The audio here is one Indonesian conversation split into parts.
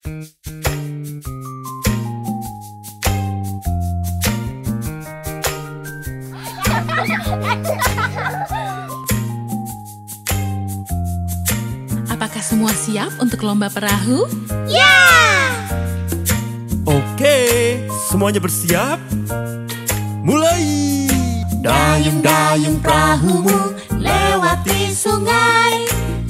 Apakah semua siap untuk lomba perahu? Ya! Oke, semuanya bersiap? Mulai! Dayung-dayung perahumu lewati sungai.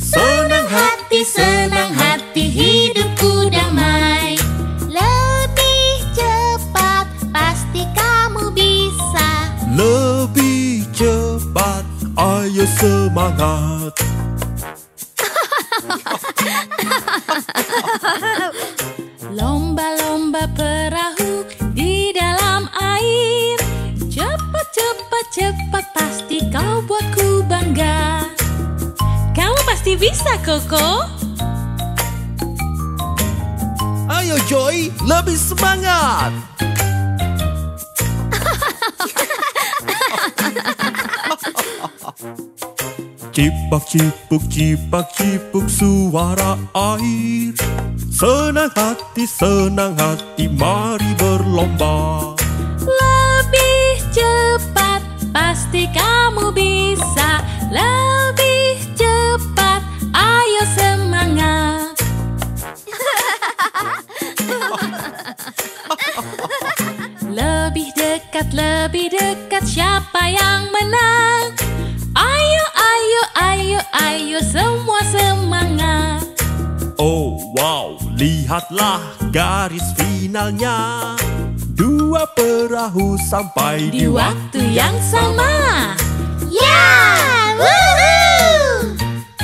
Senang hati hidupku damai. Lebih cepat pasti kamu bisa. Lebih cepat, ayo semangat. Lomba-lomba perahu di dalam air. Cepat, pasti kau buatku bangga. Kamu pasti bisa, Koko. Ayo Joy, lebih semangat. Cipak cipuk suara air. Senang hati mari berlomba. Lebih cepat, pasti kamu bisa. Lebih cepat, ayo semangat. Lebih dekat, siapa yang menang? Ayo, semua semangat. Oh wow, lihatlah garis finalnya. Dua perahu sampai Di waktu yang sama. Ya! Woohoo!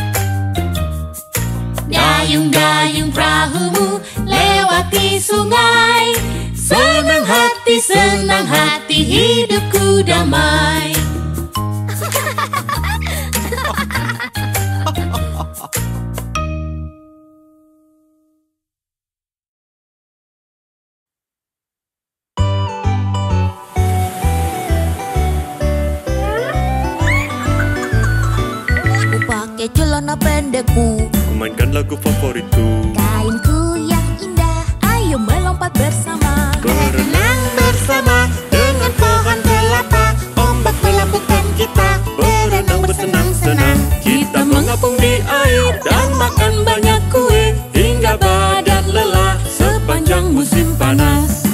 Dayung-dayung perahumu lewati sungai. Senang hati hidupku damai. Ku pakai celana pendekku, Mainkan lagu favoritku. kainku yang indah. Ayo melompat bersama. Berenang bersama dengan pohon kelapa. Ombak melambungkan kita. Berenang bersenang-senang. Kita mengapung di air dan makan banyak kue hingga badan lelah sepanjang musim panas.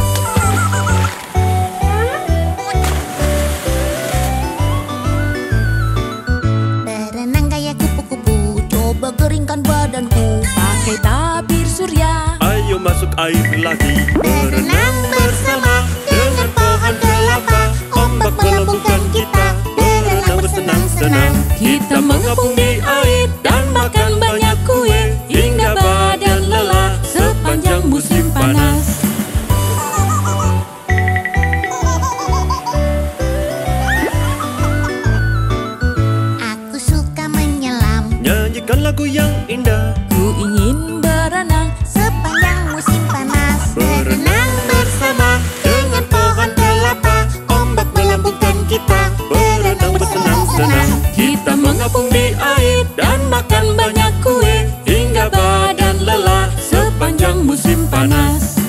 Berenang gaya kupu-kupu, coba keringkan badanku. Pakai tabir surya. Ayo masuk air lagi. Berenang bersama dengan pohon kelapa. Ombak melambungkan kita. Berenang bersenang-senang. Kita mengapung di air dan makan banyak kue hingga badan lelah sepanjang musim panas. Aku suka menyelam Nyanyikan lagu yang indah. Ku ingin berenang. sepanjang musim panas. Berenang bersama dengan pohon kelapa. Ombak melambungkan kita. Berenang bersenang-senang. Kita mengapung di air dan makan banyak kue hingga badan lelah sepanjang musim panas.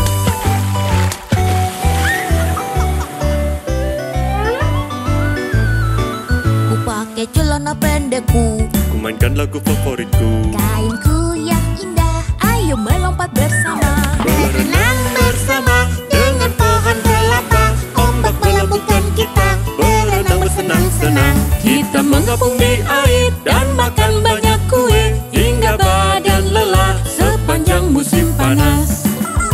Ku pakai celana pendekku, Ku mainkan lagu favoritku. kainku yang indah. Ayo melompat bersama. Berenang bersama dengan pohon kelapa. Ombak melambungkan kita. Berenang bersenang-senang. Kita mengapung di air dan makan banyak kue hingga badan lelah sepanjang musim panas.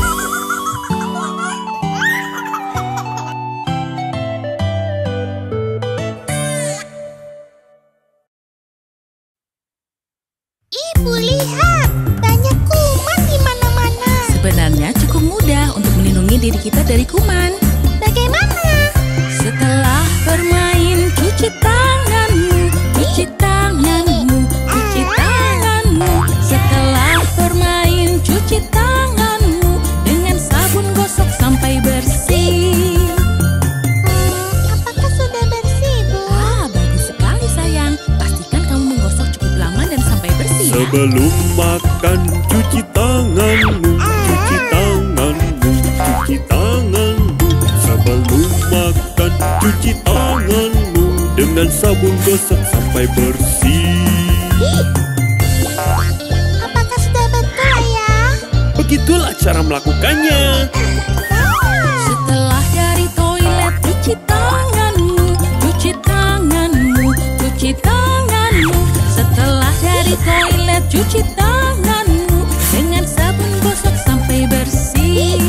Ibu lihat, banyak kuman di mana-mana. Sebenarnya cukup mudah untuk melindungi diri kita dari kuman. Bagaimana? Setelah bermain, cuci tanganmu, cuci tanganmu, cuci tanganmu. Setelah bermain, cuci tanganmu dengan sabun gosok sampai bersih. Apakah sudah bersih, Bu? Bagus sekali sayang. Pastikan kamu menggosok cukup lama dan sampai bersih ya. Sebelum makan, cuci tanganmu, cuci tanganmu, cuci tanganmu. Sebelum makan, cuci tanganmu dengan sabun gosok sampai bersih. Apakah sudah betul, Ayah? Begitulah cara melakukannya. Setelah dari toilet, cuci tanganmu, cuci tanganmu, cuci tanganmu. Setelah dari toilet, cuci tanganmu dengan sabun gosok sampai bersih.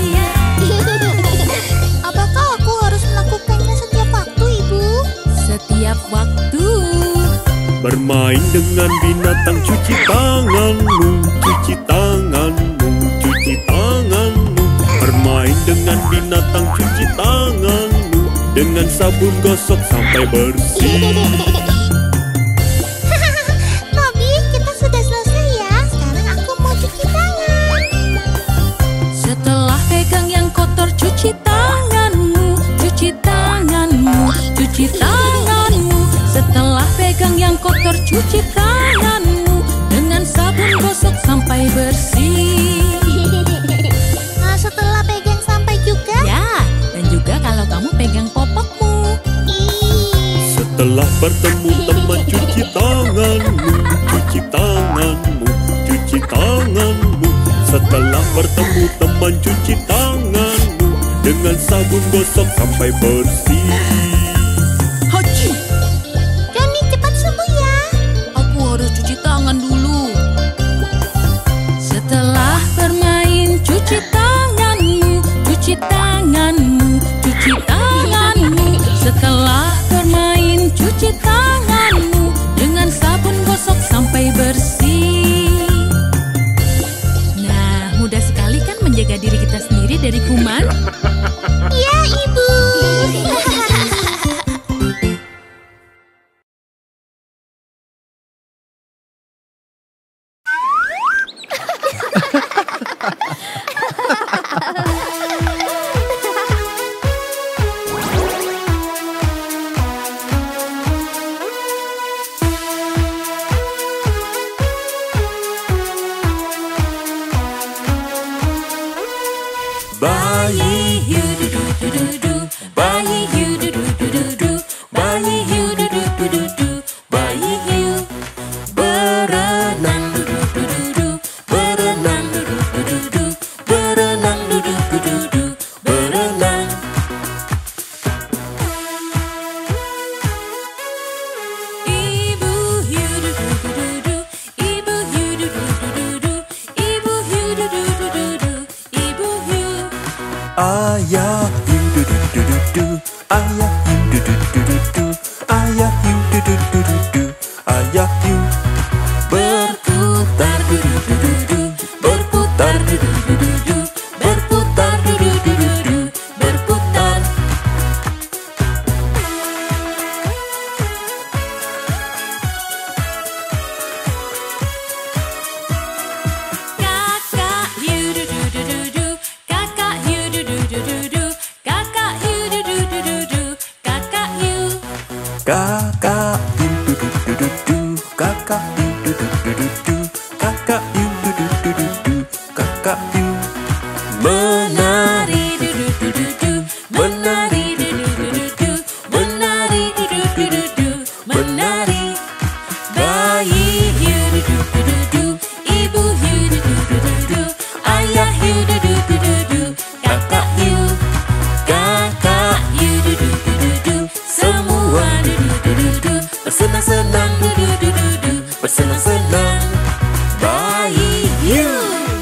Apakah aku harus melakukannya setiap waktu, Ibu? Setiap waktu. Bermain dengan binatang, cuci tanganmu, cuci tanganmu, cuci tanganmu. Bermain dengan binatang, cuci tanganmu dengan sabun gosok sampai bersih. Tobi, kita sudah selesai ya. Sekarang aku mau cuci tangan. Setelah pegang yang kotor, cuci tanganmu, cuci tanganmu, cuci tanganmu. Setelah pegang yang kotor, cuci tanganmu dengan sabun gosok sampai bersih. Nah, setelah pegang sampai juga. Ya, dan juga kalau kamu pegang popokmu. Ih. Setelah bertemu teman, cuci tanganmu, cuci tanganmu, cuci tanganmu. Setelah bertemu teman, cuci tanganmu dengan sabun gosok sampai bersih. Haji, Johnny, cepat sembuh ya. aku harus cuci tangan dulu. Setelah bermain, cuci tanganmu, cuci tanganmu, cuci tanganmu. Setelah bermain, cuci tanganmu dengan sabun gosok sampai bersih. Nah, mudah sekali kan menjaga diri kita sendiri dari kuman? Ya, Ibu. Bayi hiu du du du du du, bayi hiu du du du du du, bayi hiu du du du du du, bayi hiu berenang du du du du du, berenang du du du du du, berenang du du du du du, berenang. Ibu hiu du du du du du, ibu hiu du du du du du, ibu hiu du du du du du, ibu hiu. Ayah hiu du du du du du, ayah hiu du du du du du, ayah hiu du du du du du, ayah hiu berputar du du du du du, berputar du du du du du, berputar du du du du du, berputar. Kakak hiu du du du du du, kakak hiu du du du du du, kakak hiu du du du du du, kakak hiu. Kakak hiu du du du du du, kakak hiu du du du du du, kakak hiu du du du du du, kakak hiu menari du du du du du, menari du du du du du, menari du du du du du, menari. Bayi hiu du du du du du, ibu hiu du du du du du, ayah hiu du du du du du, kakak hiu du du du du du, semua du du du du du, bersenang-senang du du du du du, bersenang-senang. Bayi hiu.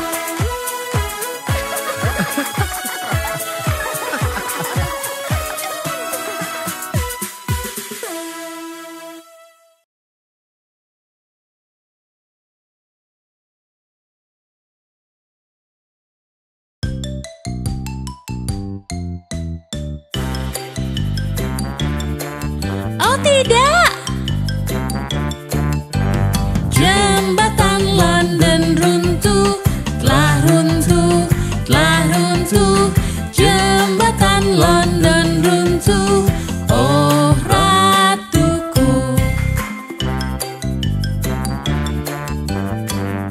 Oh tidak! Jembatan London runtuh, telah runtuh, telah runtuh. Jembatan London runtuh, oh ratuku.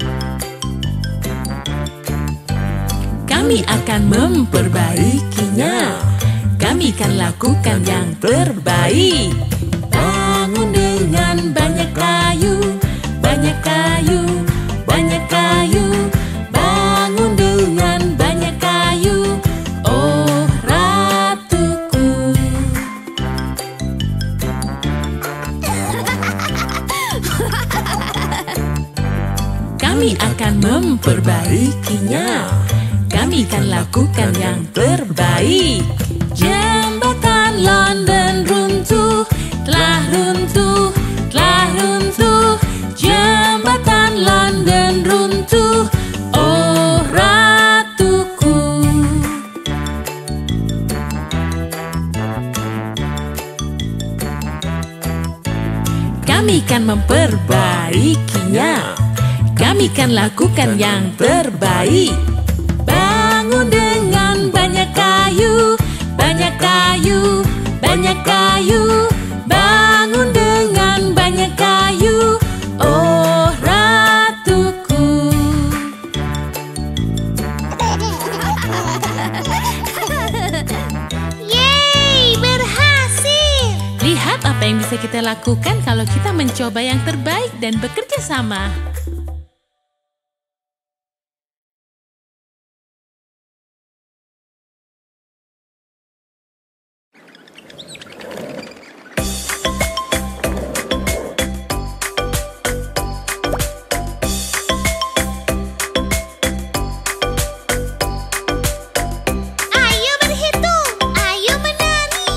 Kami akan memperbaikinya. Kami akan lakukan yang terbaik. Bangun dengan banyak kayu, banyak kayu, banyak kayu. Bangun dengan banyak kayu, oh ratuku. Kami akan memperbaikinya. Kami akan lakukan yang terbaik. Jembatan London runtuh, telah runtuh, telah runtuh. Jembatan London runtuh, oh ratuku. Kami akan memperbaikinya. Kami akan lakukan yang terbaik. Bangun dengan banyak kayu, banyak kayu, banyak kayu. Bangun dengan banyak kayu, oh ratuku. Yeay, berhasil! Lihat apa yang bisa kita lakukan kalau kita mencoba yang terbaik dan bekerja sama. Ayo berhitung, ayo menari.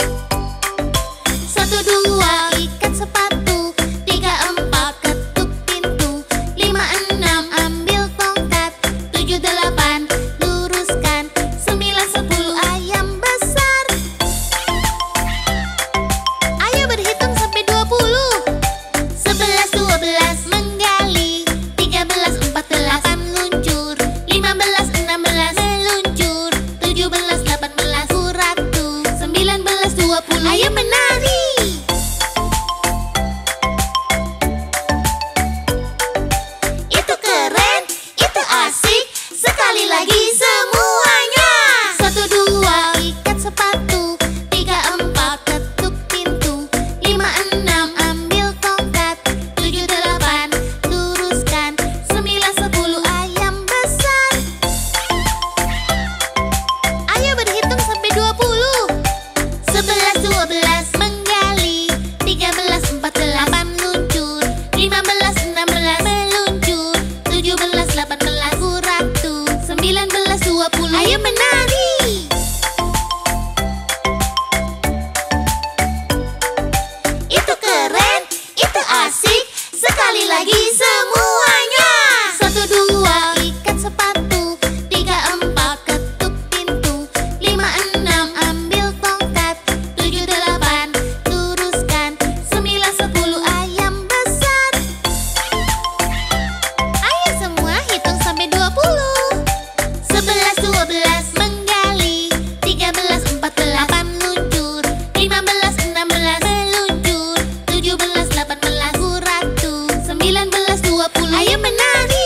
1, 2, ikat sepatu. 3, 4, ketuk pintu. 5, 6, ambil tongkat. 7, 8, luruskan. 9, 10, ayam besar. Ayo berhitung sampai 20. 11, 12, menggali. 13, 14, meluncur. 15, 16, meluncur. 17, 18, kuratu. 19, 20, ayo menari. Itu keren, itu asik. Sekali lagi semuanya. 1, 2, ikat sepatu. 3, 4, ketuk pintu. 5, 6, ambil tongkat. 7, 8, luruskan. 9, 10, ayam besar. Ayo berhitung sampai 20. 11, 12, menggali. 13, 14, meluncur. 15, 16, meluncur. 17, 18, kuratu. 19, 20, ayo menari. Itu keren, itu asik. Sekali lagi semuanya. 1, 2, ikat sepatu. 3, 4, ketuk pintu. 5, 6, ambil tongkat. 7, 8, luruskan. 9, 10, ayam besar. Ayo semua hitung sampai 20. 11, 12, menggali. 13, 14, meluncur. 15, 16, meluncur. 17, 18, kuratu. 19, 20, ayo menari.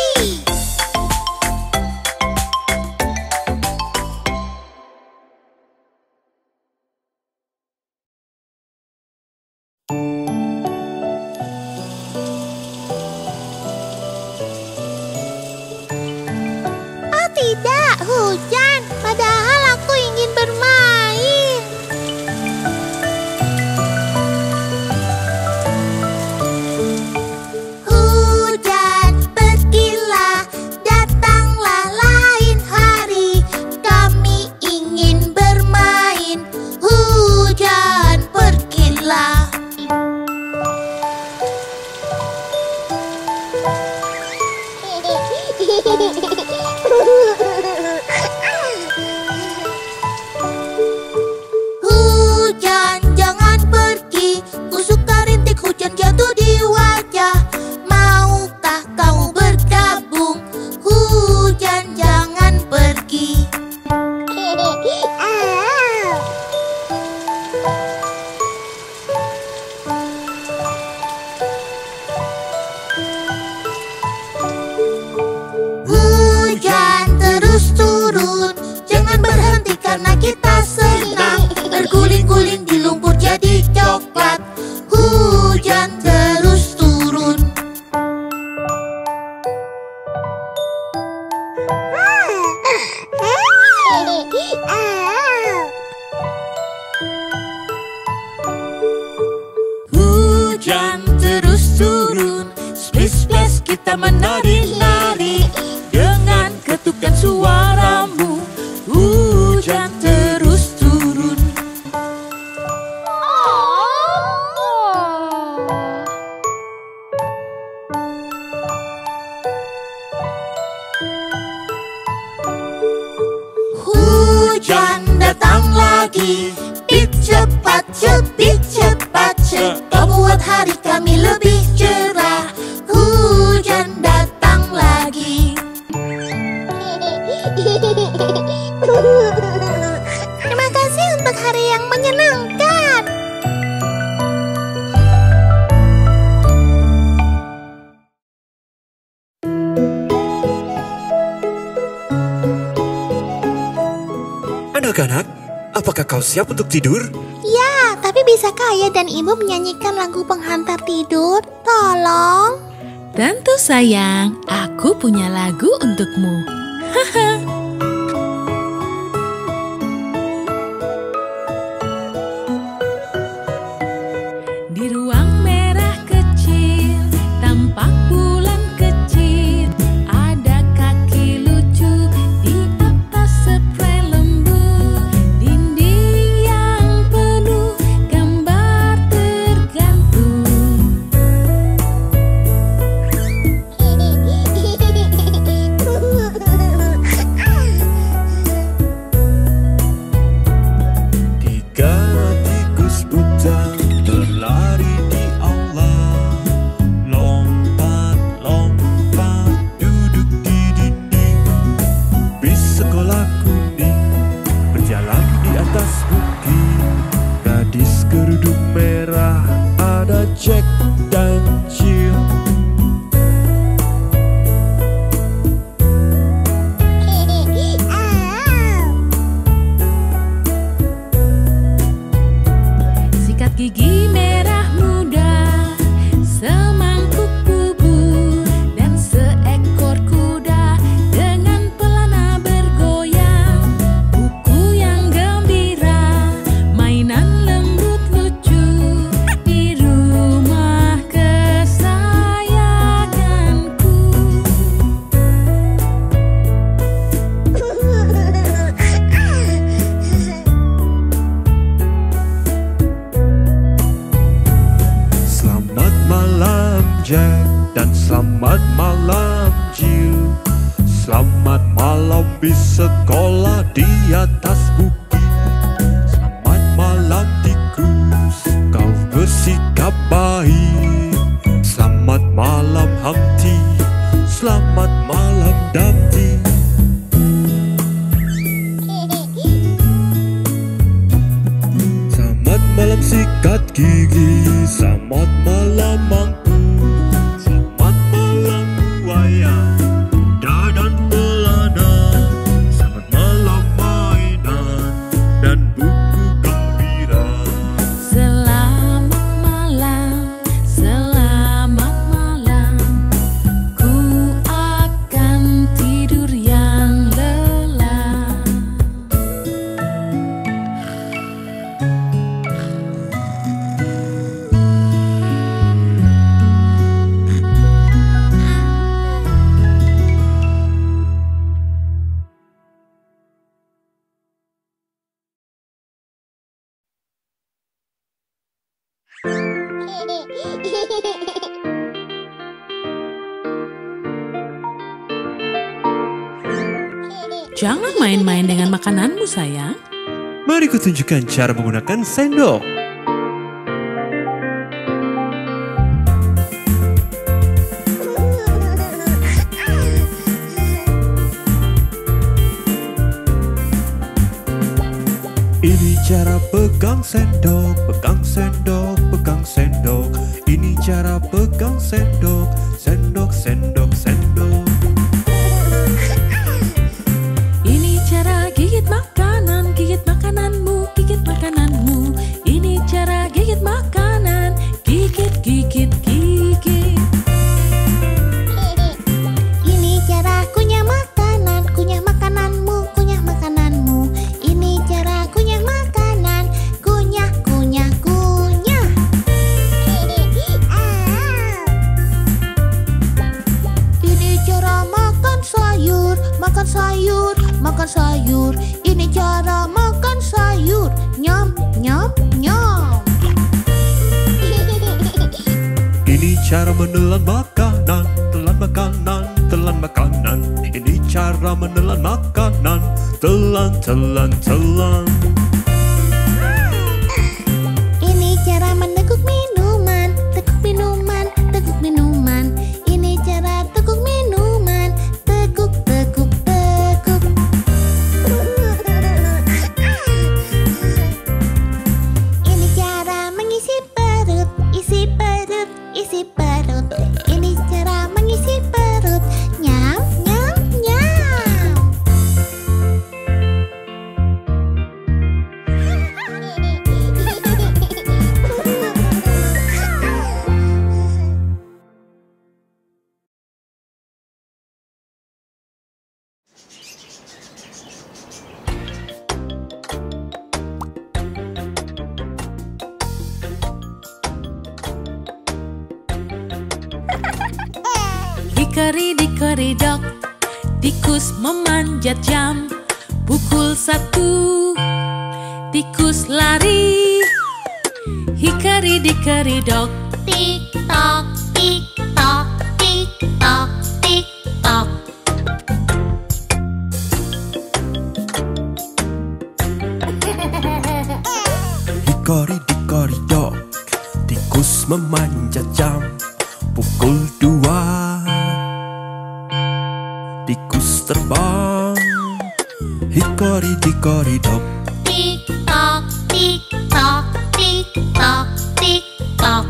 Oh tidak, hujan. Padahal aku ingin bermain. Hujan, pergilah, datanglah lain hari. Kami ingin bermain. Hujan, pergilah. Hujan, jangan pergi. Ku suka rintik hujan jatuh di wajah. Maukah kau bergabung? Hujan, jangan pergi. Hujan karena kita senang. Berguling-guling di lumpur jadi coklat. Hujan terus turun. Hujan terus turun, splash-splash kita menari-nari. Dengan ketukan suaramu, hujan terus turun. Hujan datang lagi. Pip cepat, cepit cepat, kau buat hari kami lebih cerah. Hujan datang lagi. Terima kasih untuk hari yang menyenangkan. Anak-anak, apakah kau siap untuk tidur? Ya, tapi bisakah ayah dan ibu menyanyikan lagu penghantar tidur? Tolong. Tentu sayang, aku punya lagu untukmu. Di ruang merah kecil, tampak bulan kecil. Ada kaki lucu di atas spray lembu. Dinding yang penuh gambar tergantung. Tiga tikus buta berlari di aula. Lompat-lompat duduk di dinding. Bis sekolah kuning berjalan di atas bukit. Gadis kerudung merah ada Jack dan Jill. Sikat gigi merah muda, semangkuk bubur, dan seekor kuda dengan pelana bergoyang. Buku yang gembira, mainan lembut lucu di rumah kesayanganku. Selamat malam Jack dan selamat malam Jill. Selamat malam bis sekolah di atas bukit. Selamat malam tikus, kau bersikap baik. Selamat malam Humpty, selamat malam Dumpty. Selamat malam sikat gigi, selamat malam mangkuk. Selamat malam buaya, kuda dan pelana. Selamat malam mainan dan buku gembira. Selamat malam, ku akan tidur yang lelap. Jangan main-main dengan makananmu, sayang. Mari kutunjukkan cara menggunakan sendok. Ini cara pegang sendok, pegang sendok, pegang sendok. Ini cara pegang sendok, sendok, sendok, sendok. Ini cara gigit makanan, gigit makan sayur, makan sayur. Ini cara makan sayur. Nyam, nyam, nyam. Ini cara menelan makanan, telan makanan, telan makanan. Ini cara menelan makanan, telan, telan, telan. Ini cara meneguk minuman, teguk minuman, teguk minuman. Ini cara teguk minuman, teguk, teguk, teguk. Ini cara mengisi perut, isi perut, isi perut. Ini cara mengisi perut. Nyam, nyam, nyam. Hikari-dikari-dok, tikus memanjat jam. Pukul 1, tikus lari. Hikari-dikari-dok, Tik tok, tik tok, tik tok, tik tok. Hikari-dikari-dok, tikus memanjat jam. Pukul 2, tikus terbang. Hikari-dikari-dok, Tik tok, tik tok, tik tok, tik tok.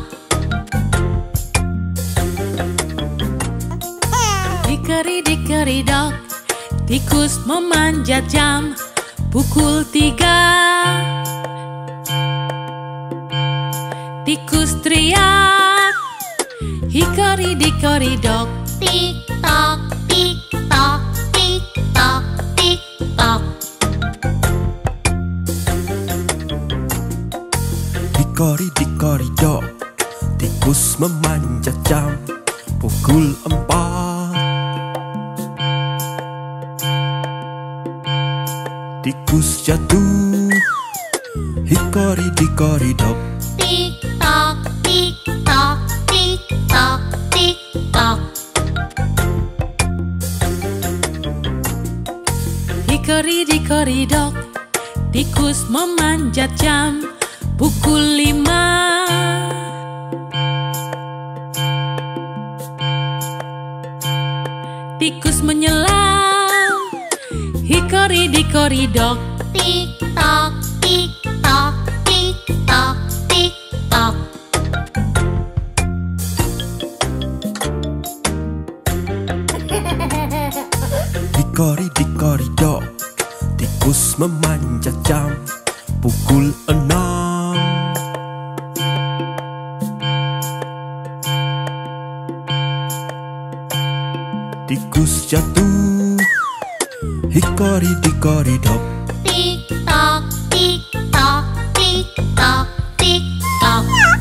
hikari-dikari-dok, tikus memanjat jam. Pukul 3, tikus teriak. Hikari-dikari-dok, Tik tok, tik tok, tik tok, tik tok. hikari-dikari-dok, tikus memanjat jam. Pukul 4, tikus jatuh. Hikari-dikari-dok, Tik tok, tik tok, tik tok, tik tok. hikari-dikari-dok, tikus memanjat jam. Pukul 5, tikus menyelam. Hikari-dikari-dok, Tik tok, tik tok, tik tok, tik tok. hikari-dikari-dok, tikus memanjat jam. Pukul 6, tikus jatuh. Hikari-dikari-dok, Tik tok, tik tok, tik tok, tik tok.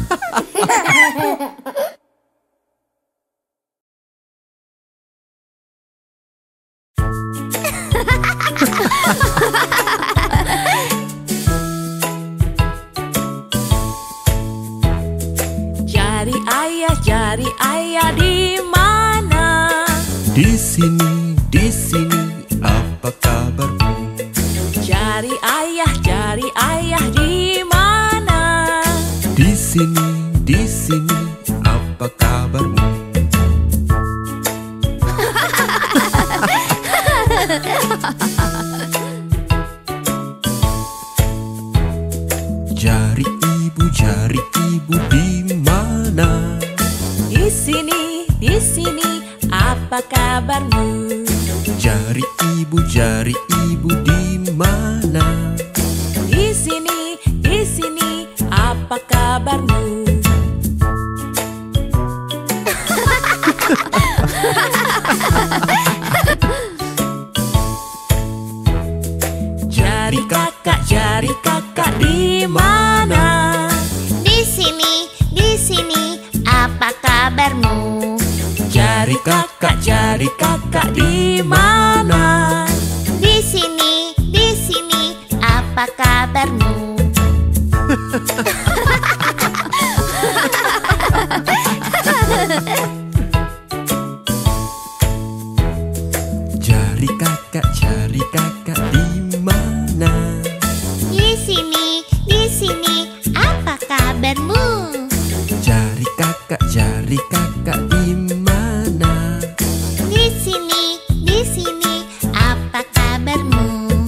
Jari ayah di mana? di sini, apa kabarmu? Jari ayah di mana? Di sini, apa kabarmu? Jari ibu di mana? Di sini, apa kabarmu? Jari ibu di mana? Di sini, apa kabarmu? Jari kakak di mana? Di sini, apa kabarmu? Jari kakak di mana? Cari kakak di mana? Di sini, apa kabarmu? Cari kakak di mana? Di sini, apa kabarmu?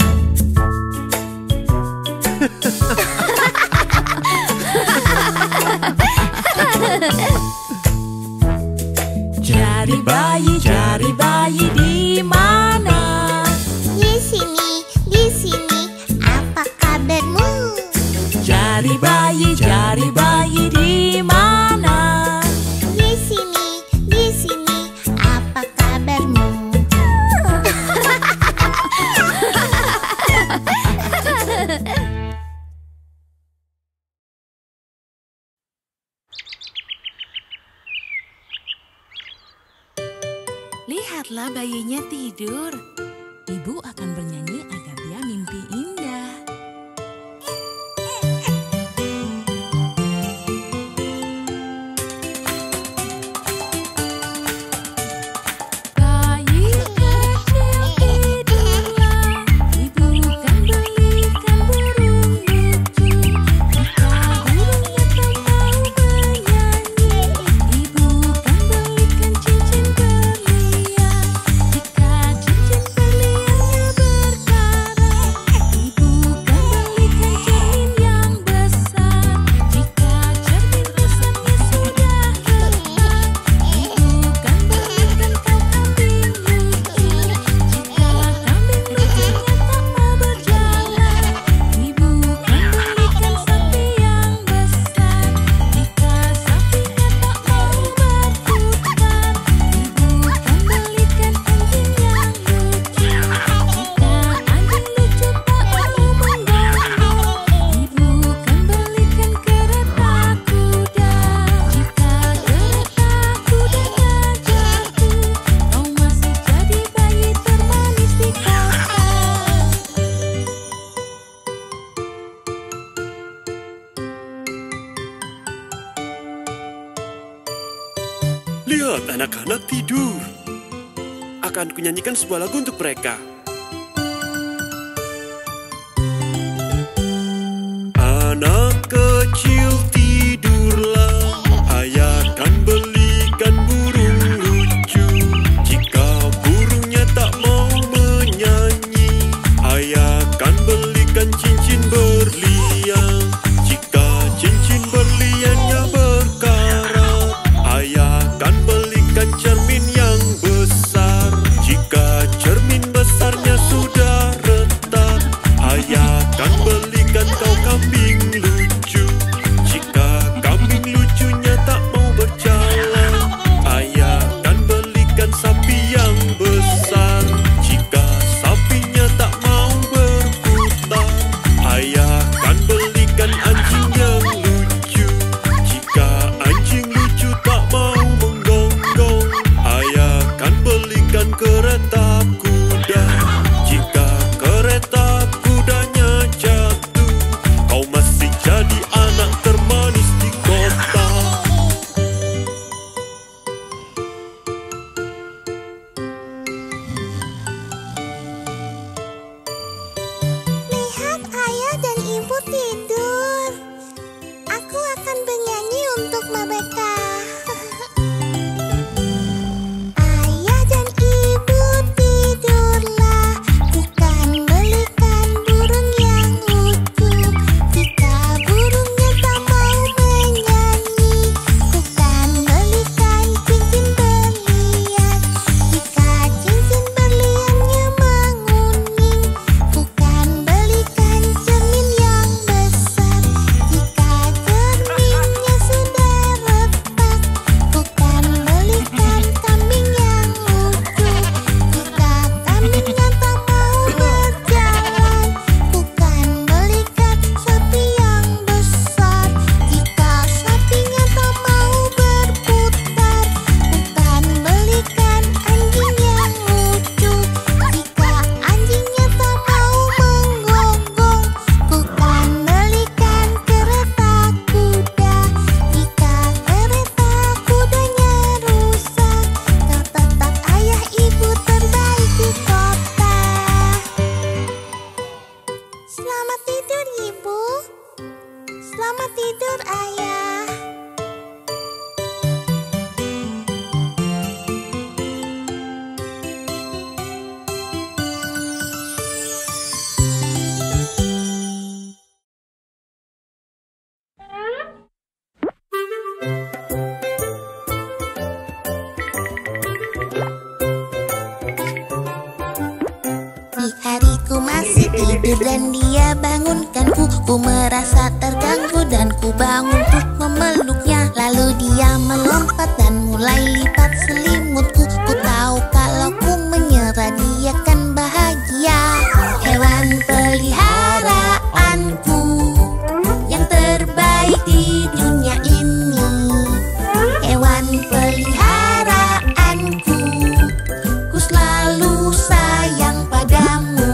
Cari bayi di mana? Di sini, apa kabarmu? Cari bayi di mana? Di sini, apa kabarmu? Lihatlah bayinya tidur. Ibu akan bernyanyi agar dia mimpi indah. Bayi kecil tidurlah, ibu kan belikan burung lucu. Jika burungnya tak mau bernyanyi, ibu kan belikan cincin berlian. Jika cincin berliannya berkarat, ibu kan belikan cermin yang besar. Jika cermin besarnya sudah retak, ibu kan belikan kau kambing lucu. Jika kambing lucunya tak mau berjalan, ibu kan belikan sapi yang besar. Jika sapinya tak mau berputar, ibu kan belikan anjing yang lucu. Jika anjing lucu tak mau menggonggong, ibu kan belikan kereta kuda. Jika kereta kudanya jatuh, kau masih jadi bayi termanis di kota. Lihat anak-anak tidur. Akan kunyanyikan sebuah lagu untuk mereka. Anak kecil tidurlah, ayah kan belikan burung lucu. Jika burungnya tak mau menyanyi, ayah kan belikan cincin berlian. Jika cincin berliannya berkarat, ayah kan belikan cermin yang besar. Jika cermin besarnya sudah retak, ayah kan belikan kau kambing lucu. Jika kambing lucunya tak mau berjalan, ayah kan belikan sapi yang besar. Jika sapinya tak mau berputar, ayah kan belikan anjing yang lucu. Jika anjing lucu tak mau menggonggong, ayah kan belikan kereta kuda. Jika kereta kudanya jatuh, kau masih jadi anak termanis di kota. Lihat ayah dan ibu tidur. Aku akan bernyanyi untuk mereka. Ayah dan ibu tidurlah, bukan belikan burung yang lucu. Jika burungnya tak mau menyanyi, bukan belikan cincin berlian. Jika cincin berliannya menguning, bukan belikan cermin yang besar. tidur dan dia bangunkanku. Ku merasa terganggu dan ku bangun untuk memeluknya. Lalu dia melompat dan mulai lipat selimutku. Ku tahu kalau ku menyerah dia kan bahagia. Hewan peliharaanku yang terbaik di dunia ini. Hewan peliharaanku, ku selalu sayang padamu.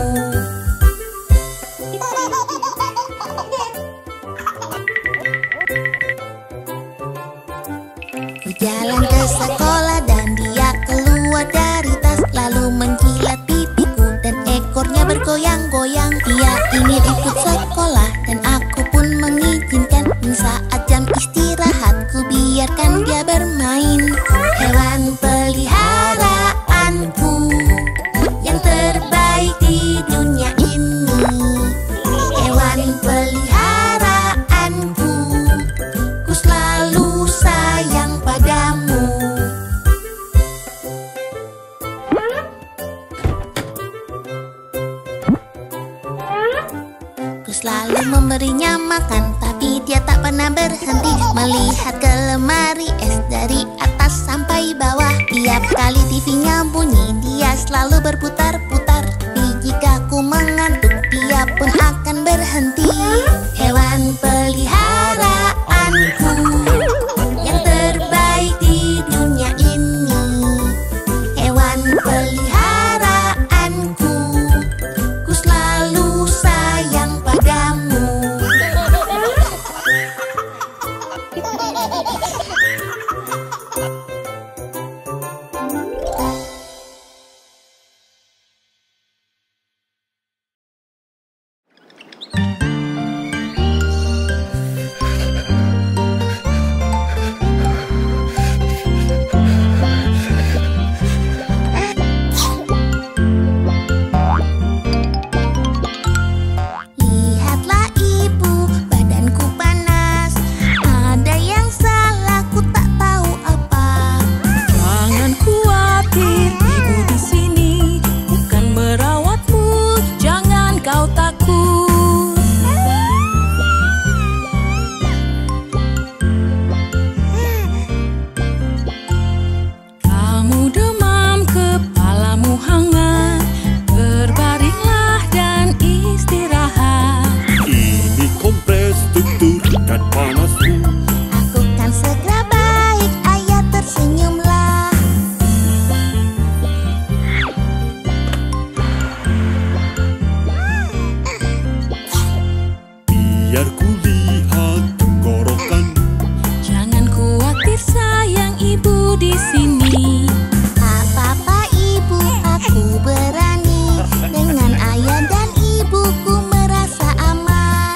Ku jalan ke sekolah dan dia keluar dari tas, lalu menjilat pipiku dan ekornya bergoyang-goyang. Dia ingin ikut sekolah dan aku pun mengizinkan. Saat jam istirahat ku biarkan dia bermain. Hewan peliharaanku yang terbaik di dunia ini. Hewan peliharaanku, ku selalu sayang padamu. Ku selalu memberinya makan, tapi dia tak pernah berhenti melihat ke lemari es dari atas sampai bawah. Tiap kali TV-nya bunyi, dia selalu berputar-putar. Tapi jika ku mengantuk, dia pun akan berhenti. Hewan peliharaanku yang terbaik di dunia ini. Hewan peliharaanku, ku selalu sayang padamu. Lihatlah ibu, badanku panas. Ada yang salah, ku tak tahu apa. Jangan khawatir, ibu di sini bukan merawatmu. Jangan kau takut. Kamu demam, kepalamu hangat. Berbaringlah dan istirahat. Ini kompres untuk turunkan panasmu. Aku kan segera baik, ayah tersenyumlah. Biar ku lihat tenggorokanmu. Jangan khawatir sayang, ibu di sini. Apa-apa ibu, aku berani. Dengan ayah dan ibuku merasa aman.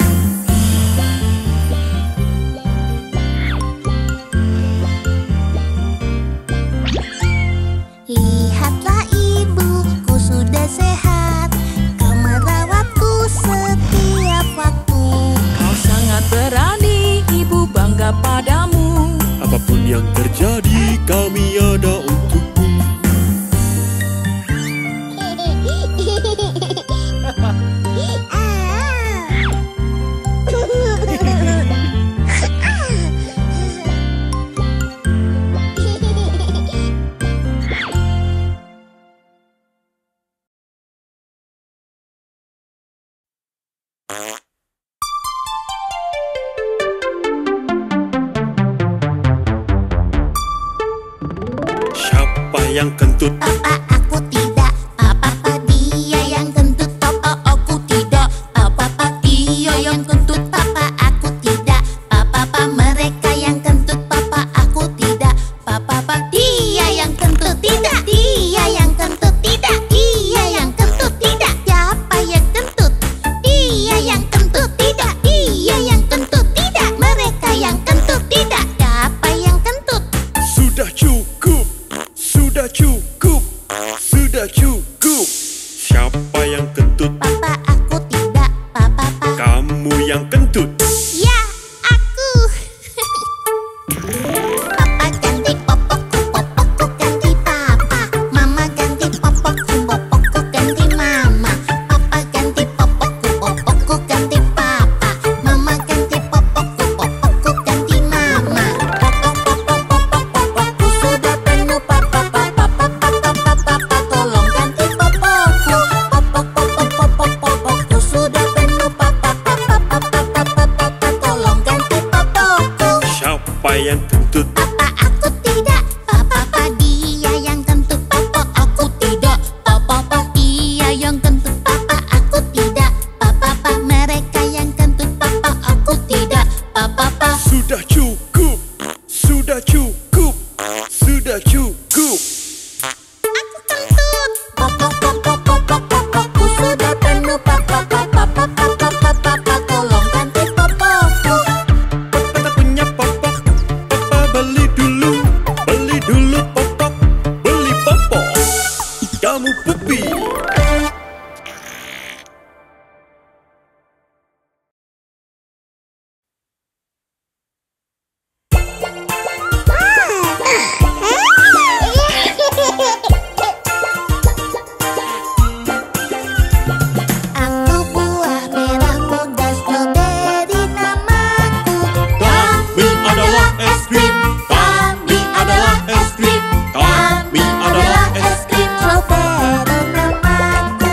Lihatlah ibu, ku sudah sehat. Kau merawatku setiap waktu. Kau sangat berani, ibu bangga padamu. Apapun yang terjadi, kami ada untukmu. Siapa yang kentut? Papa, aku tidak. Papa, dia yang kentut. Papa, aku tidak. Papa, dia yang kentut. Papa, aku tidak. Papa, mereka yang kentut. Papa, aku tidak. Papa, dia yang kentut. Tidak, dia yang kentut. Tidak, dia yang kentut. Tidak, siapa yang kentut? Dia yang kentut. Tidak, dia yang kentut. Tidak, mereka yang kentut. Tidak, siapa yang kentut? Sudah cukup, sudah cukup, sudah Pupi. Aku buah merah muda stroberi namaku. Kami adalah es krim. Kami adalah es krim. Kami adalah es krim. Stroberi namaku.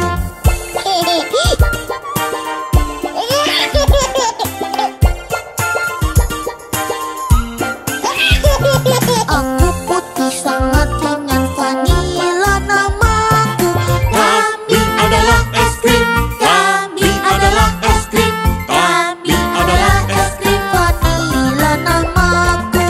Aku putih sangat ringan vanila namaku. Kami adalah es krim. Kami adalah es krim. Kami adalah es krim. Vanila namaku.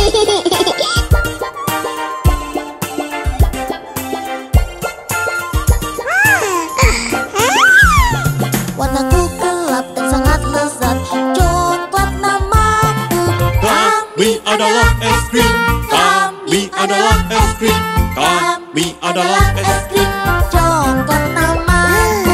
Warnaku gelap dan sangat lezat. Coklat namaku. Kami adalah es krim. Kami adalah es krim. Kami adalah es krim. Coklat namaku.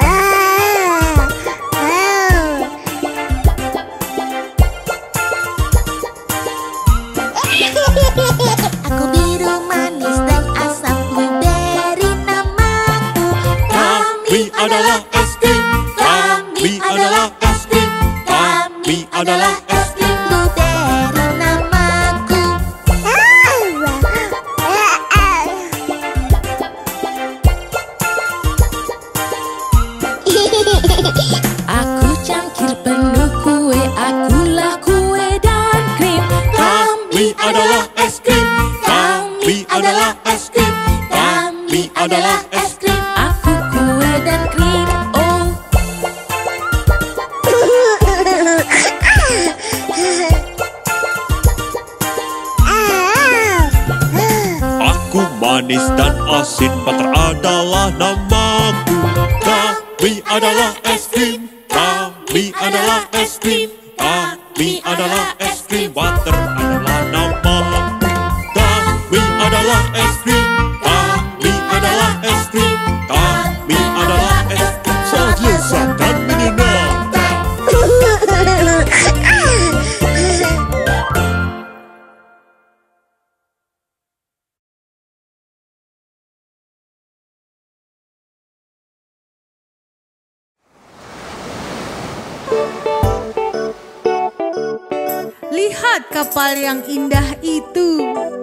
Aku biru manis dan asam blueberry namaku. Kami adalah es krim. Kami adalah es krim. Kami adalah es krim. Blueberry namaku. Aku cangkir penuh kue, akulah kue dan krim. Kami adalah es krim. Kami adalah es krim. Kami adalah es krim. Aku kue dan krim. Oh, Aku manis dan asin, butter adalah namaku. Kami adalah es krim. Kami adalah es krim. Kami adalah es krim. Butter adalah namaku. Kami adalah es krim. Kami adalah es krim. Kami adalah es krim. Sangat lezat dan menyenangkan. Lihat kapal yang indah itu.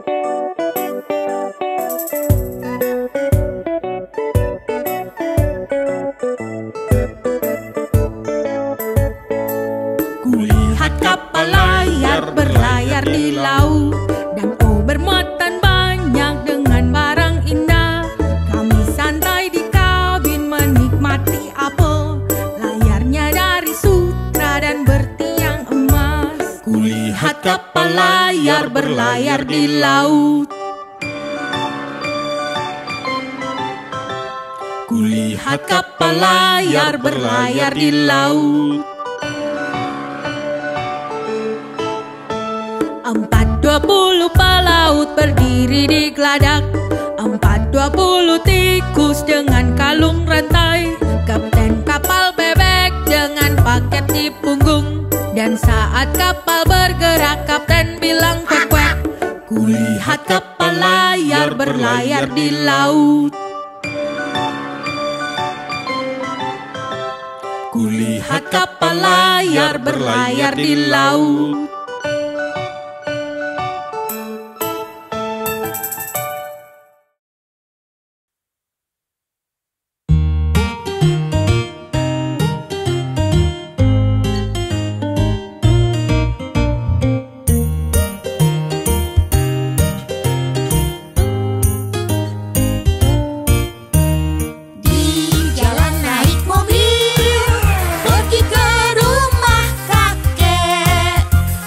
Kulihat kapal layar berlayar di laut, dan oh bermuatan banyak dengan barang indah. Kami santai di kabin menikmati apel, layarnya dari sutra dan bertiang emas. Kulihat kapal layar berlayar di laut. Kulihat kapal layar berlayar di laut. 420 pelaut berdiri di geladak, 420 tikus dengan kalung rantai, kapten kapal bebek dengan paket di punggung. Dan saat kapal bergerak, kapten bilang kuek-kuek. Kulihat kapal layar berlayar di laut. Kulihat kapal layar berlayar di laut. Pergi ke rumah kakek.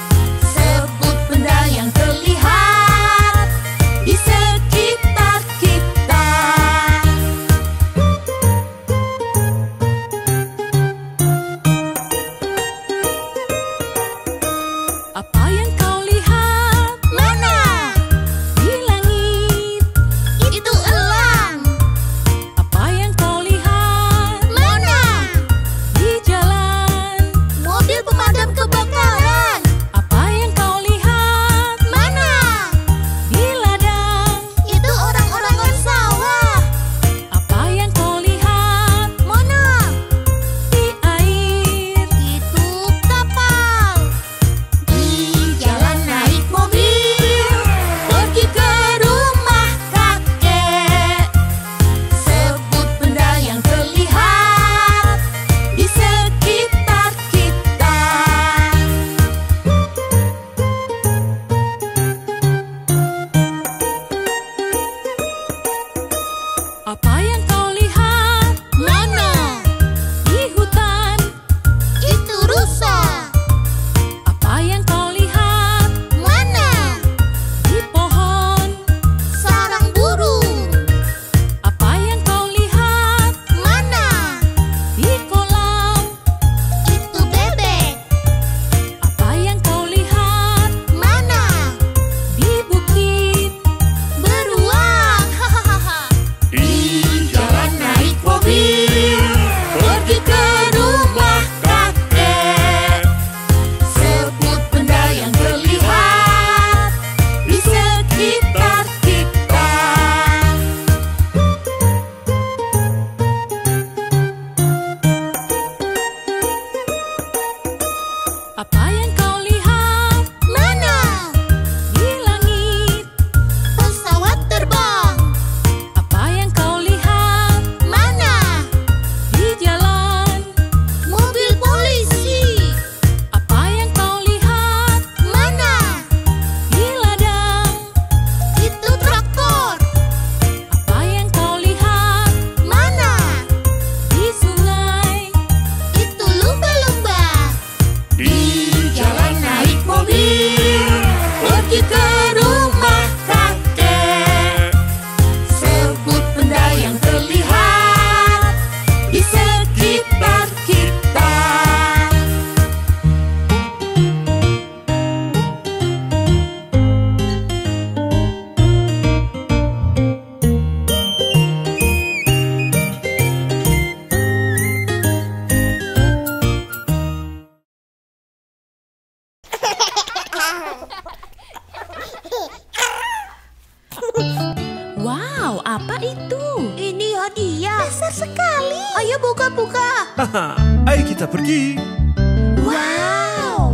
sekali. Ayo buka-buka. Haha, ayo kita pergi. Wow.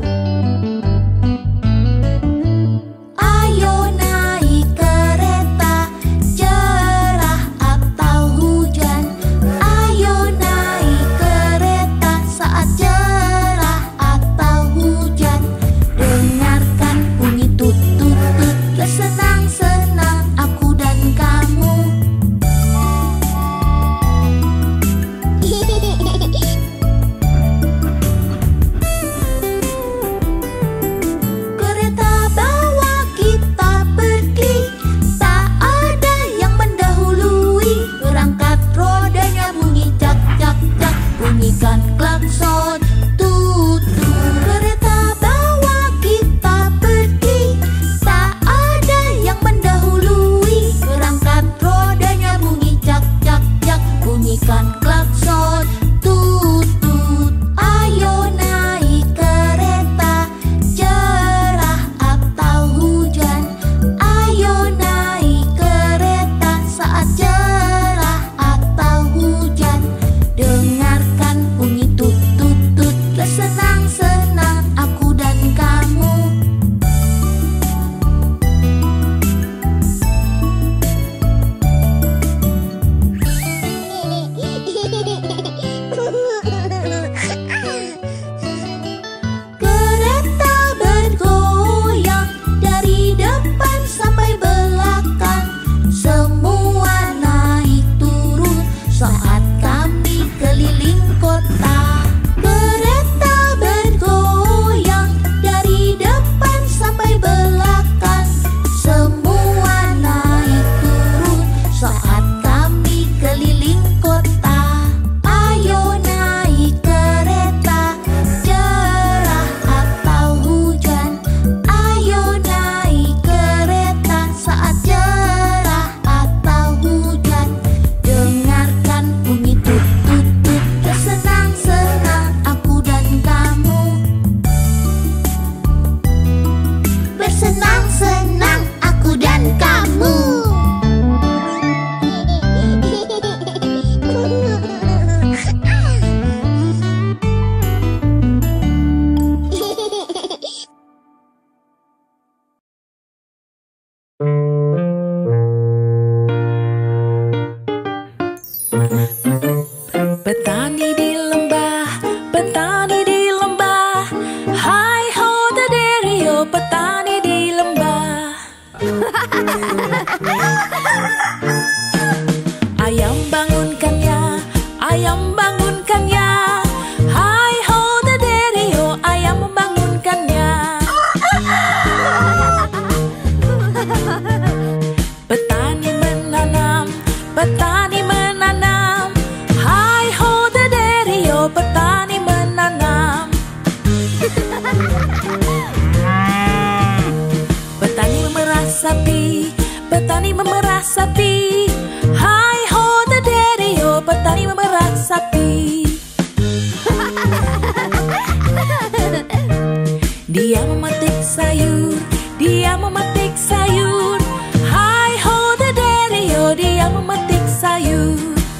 Ayo naik kereta, cerah atau hujan. Ayo naik kereta saat cerah atau hujan. Dengarkan bunyi tut tut tut, bersenang-senang aku dan kamu. Kereta bawa kita pergi, tak ada yang mendahului. Berangkat rodanya bunyi cak cak cak, bunyikan klakson tut tut. Kereta bawa kita pergi, tak ada yang mendahului. Berangkat rodanya bunyi cak cak cak, bunyikan klakson tut tut. Ayo naik kereta, cerah atau hujan. Ayo naik kereta saat cerah atau hujan. Dengarkan bunyi tut tut tut, bersenang-senang aku dan kamu. Kereta bergoyang dari depan sampai belakang. Semua naik turun saat kami keliling kota. Kereta bergoyang dari depan sampai belakang. Semua naik turun saat kami keliling kota. Ayo naik kereta, cerah atau hujan. Ayo naik kereta saat cerah atau hujan. Dengarkan bunyi tut tut tut, bersenang-senang aku dan kamu. Bersenang-senang aku dan kamu. Petani di lembah, petani di lembah. Hai ho dederio, petani di lembah. Ayam bangunkannya, ayam bangunkannya. Hai ho dederio, ayam membangunkannya. Petani menanam, petani menanam. Hai ho dederio, petani menanam. Petani memerah sapi, petani memerah sapi. Hai ho dederio, petani memerah sapi. Dia memetik sayur, dia memetik sayur. Hai ho dederio, dia memetik sayur.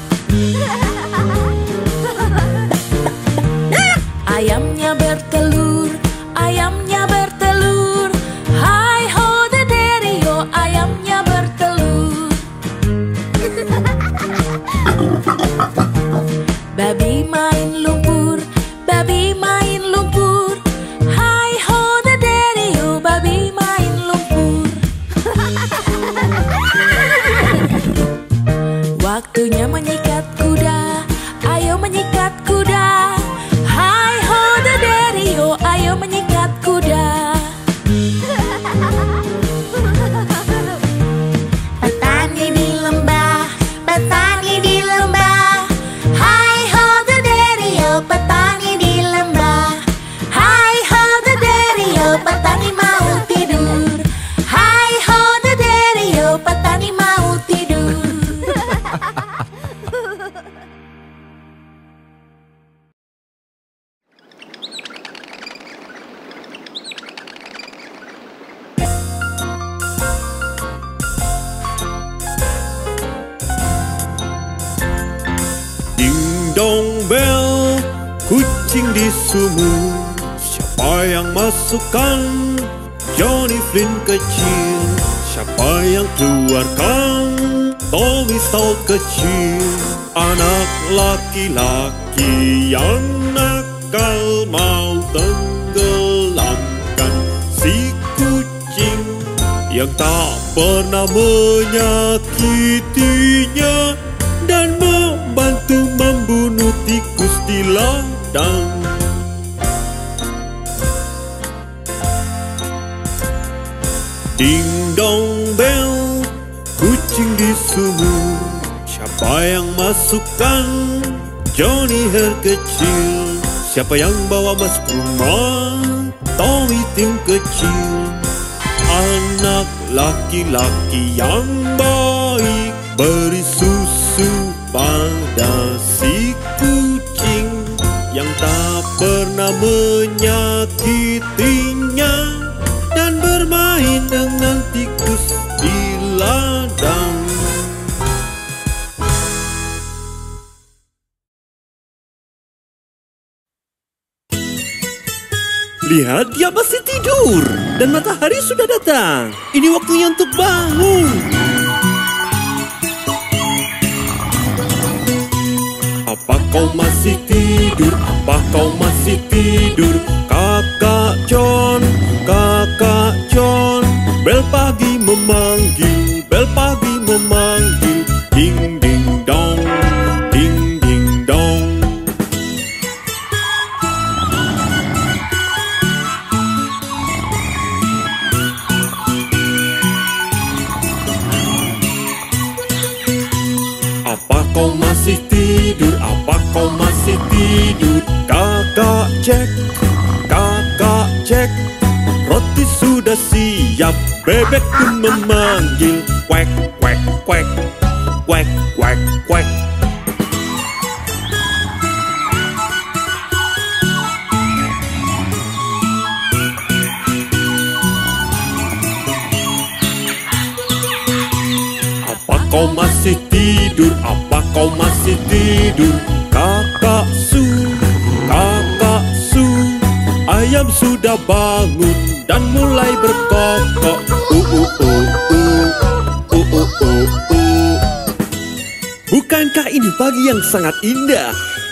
Ayamnya bertelur, ayamnya bertelur. Hai ho dederio, ayamnya bertelur. Babi main lumpur, babi main lumpur. Hai ho dederio, babi main lumpur. Waktunya menyikat kuda, ayo menyikat kuda. Hai ho dederio, ayo menyikat kuda. Petani di lembah, petani di lembah. Hai ho dederio, petani di lembah. Hai ho dederio, petani mau tidur. Hai ho dederio, petani mau tidur. dong bel, kucing di sumur. Siapa yang masukkan Johnny Flynn kecil? Siapa yang keluarkan Tommy Stout kecil? Anak laki-laki yang nakal mau tenggelamkan si kucing yang tak pernah menyakitinya dan membantu membunuh tikus di ladang. Ding dong bel, kucing di sumur. Siapa yang masukkan Johnny Hair kecil? Siapa yang bawa masuk rumah Tommy Tim kecil? Anak laki-laki yang baik beri susu pada si kucing yang tak pernah menyakitinya dan bermain dengan tikus di ladang. Lihat, dia masih tidur dan matahari sudah datang. Ini waktunya untuk bangun. Apa kau masih tidur? Apa kau masih tidur? Kakak John, bel pagi memanggil, bel pagi memanggil. Ding ding dong, ding ding dong. Apa kau masih tidur? Apa kau masih tidur? Kakak Jack, roti sudah siap. Bebek pun memanggil, quack quack quack, quack quack quack. Apa kau masih tidur? Apa kau masih tidur? Kakak Su, ayam sudah bangun dan mulai berkokok. Bukankah ini pagi yang sangat indah?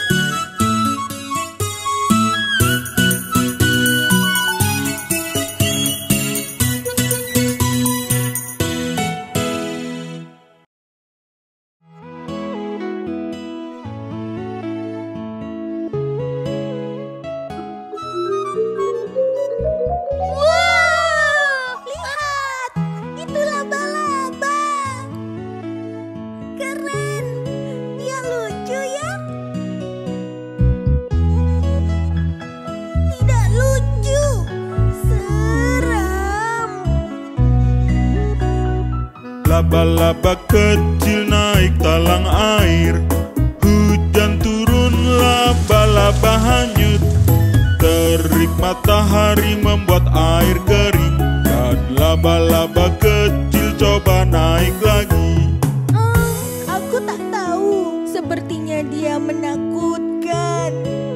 Laba-laba kecil naik talang air. Hujan turun, laba-laba hanyut. Terik matahari membuat air kering. Dan laba-laba kecil coba naik lagi. Aku tak tahu. Sepertinya dia menakutkan.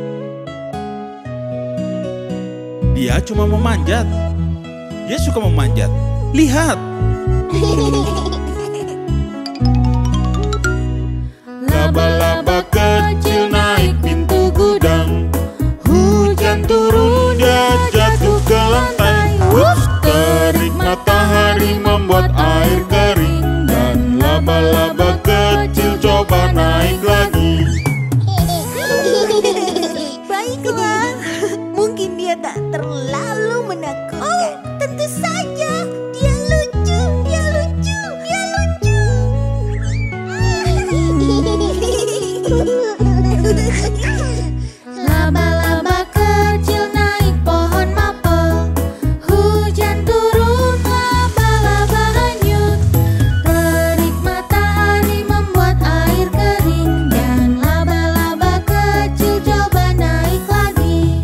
Dia cuma memanjat. Dia suka memanjat. Lihat. Laba-laba kecil naik pintu gudang. Hujan turun, dia jatuh ke lantai. Ups, terik matahari membuat air kering. Dan laba-laba kecil coba naik lagi. Baiklah, mungkin dia tak terlalu menakutkan. Tentu saja, dia lucu, dia lucu, dia lucu. Laba-laba kecil naik pohon mapel. Hujan turun, laba-laba hanyut. Terik matahari membuat air kering. Dan laba-laba kecil coba naik lagi.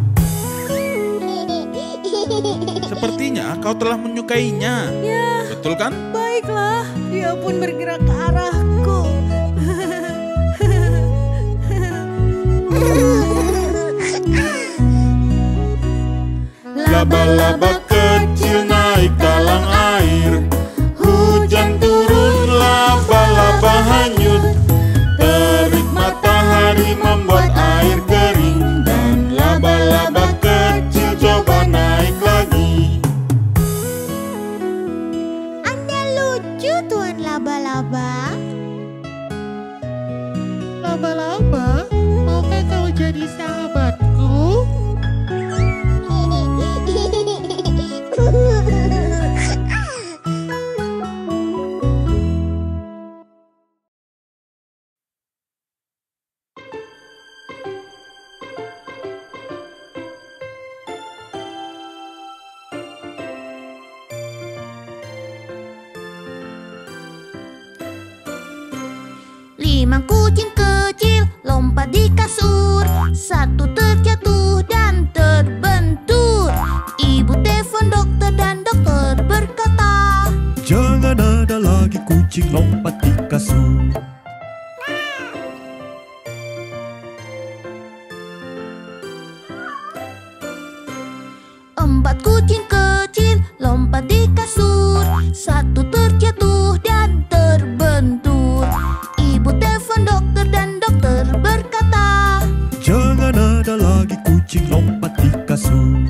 Sepertinya kau telah menyukainya. Ya, Betul kan? baiklah, dia pun bergerak ke arahku. laba-laba kecil naik talang air. Hujan turun, laba-laba hanyut. Terik matahari membuat air kering. Dan laba-laba kecil coba naik lagi. Anda lucu, Tuan Laba-laba. Laba-laba, maukah kau jadi sahabatku? Lima kucing kecil lompat di kasur. Satu terjatuh dan terbentur. Ibu telepon dokter dan dokter berkata, Jangan ada lagi kucing lompat di kasur. empat kucing kecil lompat di kasur. Satu terjatuh dan terbentur. Ibu telepon dokter dan dokter berkata, Jangan ada lagi kucing lompat di kasur.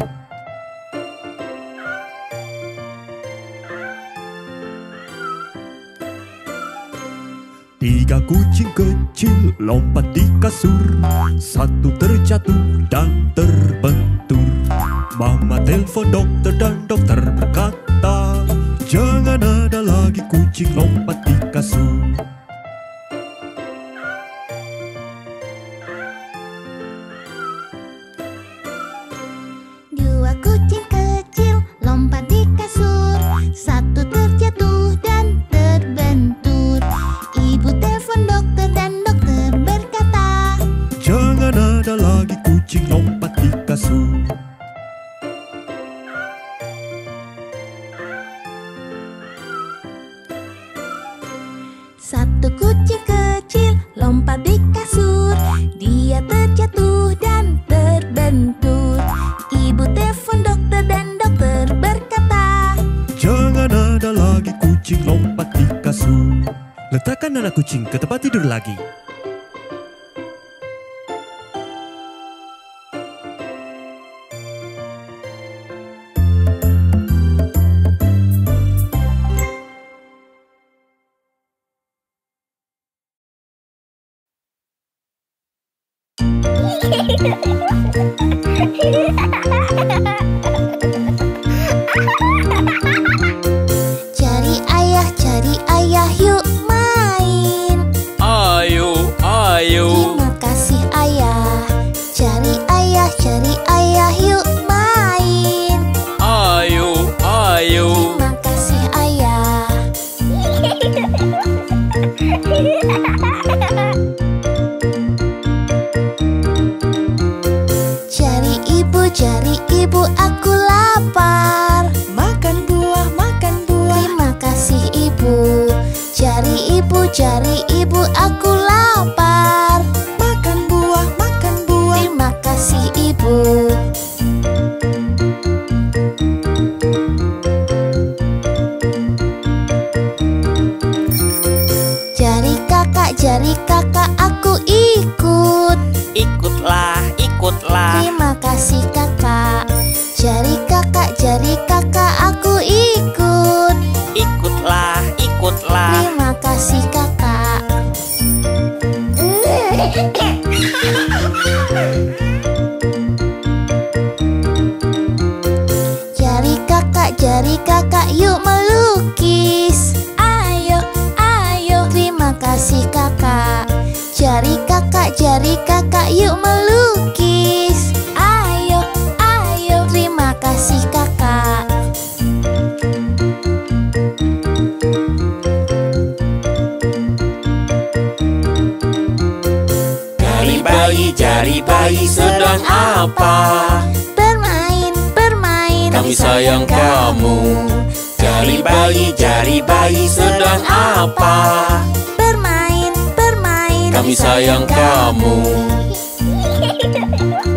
Tiga kucing kecil lompat di kasur. Satu terjatuh dan terbentur. Mama telepon dokter dan dokter berkata, Jangan ada lagi kucing lompat di kasur. dua kucing kecil lompat di kasur. Satu terjatuh dan terbentur. Ibu telepon dokter dan dokter berkata, Jangan ada lagi kucing lompat di kasur. satu kucing kecil lompat di kasur. Dia terjatuh dan terbentur. Ibu telepon dokter dan dokter berkata, Jangan ada lagi kucing lompat di kasur. Letakkan anak kucing ke tempat tidur lagi. Cari ayah, yuk main. Ayo, ayo. Terima kasih ayah. Cari ayah, yuk main. Ayo, ayo. Terima kasih ayah. Cari ibu, aku lapar. Makan buah, makan buah. Terima kasih ibu. Cari ibu, aku lapar. Makan buah, makan buah. Terima kasih ibu. Jari kakak, aku ikut. Ikutlah, ikutlah. Terima kasih kakak. Jari kakak, aku ikut. Ikutlah, ikutlah. Terima kasih kakak. Jari kakak, yuk melukis. Ayo, ayo. Terima kasih kakak. Jari kakak, yuk melukis. Ayo, ayo. Terima kasih kakak. Jari bayi sedang apa? Bermain. Kami sayang kamu. Jari bayi sedang apa? Bermain. Kami sayang kamu.